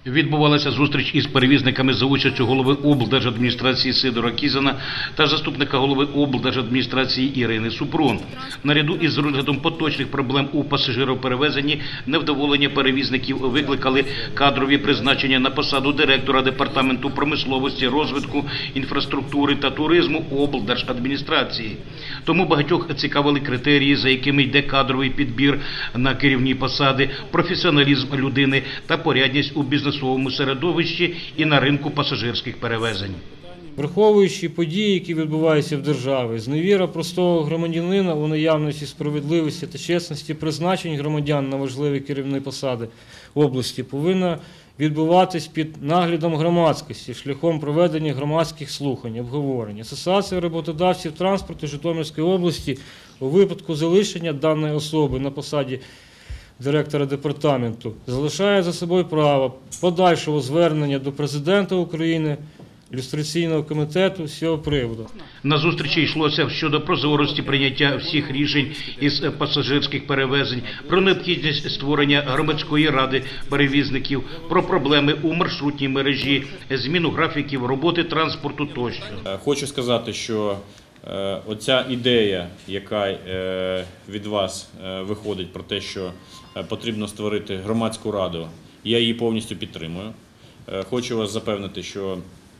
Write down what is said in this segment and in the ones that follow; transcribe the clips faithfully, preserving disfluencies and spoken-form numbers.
Відбувалася зустріч із перевізниками за участю голови облдержадміністрації Сидора Кізана та заступника голови облдержадміністрації Ірини Супрун. Наряду із розглядом поточних проблем у пасажироперевезенні невдоволення перевізників викликали кадрові призначення на посаду директора Департаменту промисловості, розвитку, інфраструктури та туризму облдержадміністрації. Тому багатьох цікавили критерії, за якими йде кадровий підбір на керівні посади, професіоналізм людини та порядність у бізнесі в середовищі і на ринку пасажирських перевезень. Враховуючи події, які відбуваються в державі, зневіра простого громадянина у наявності справедливості та чесності призначень громадян на важливі керівні посади області повинна відбуватись під наглядом громадськості, шляхом проведення громадських слухань, обговорень. Асоціація роботодавців транспорту Житомирської області у випадку залишення даної особи на посаді директора департаменту залишає за собою право подальшого звернення до Президента України, люстраційного комітету з цього приводу. На зустрічі йшлося щодо прозорості прийняття всіх рішень із пасажирських перевезень, про необхідність створення громадської ради перевізників, про проблеми у маршрутній мережі, зміну графіків роботи транспорту тощо. Хочу сказати, що оця ідея, яка від вас виходить про те, що потрібно створити громадську раду, я її повністю підтримую. Хочу вас запевнити, що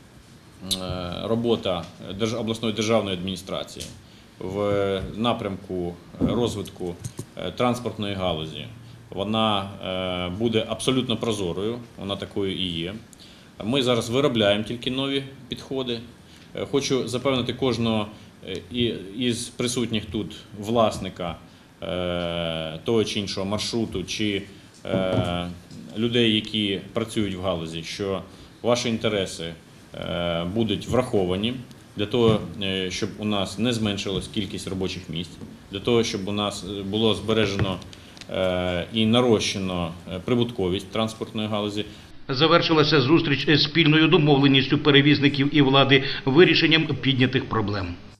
робота обласної державної адміністрації в напрямку розвитку транспортної галузі, вона буде абсолютно прозорою, вона такою і є. Ми зараз виробляємо тільки нові підходи. Хочу запевнити кожного із присутніх тут власника того чи іншого маршруту, чи людей, які працюють в галузі, що ваші інтереси будуть враховані для того, щоб у нас не зменшилась кількість робочих місць, для того, щоб у нас було збережено і нарощено прибутковість транспортної галузі. Завершилася зустріч з спільною домовленістю перевізників і влади вирішенням піднятих проблем.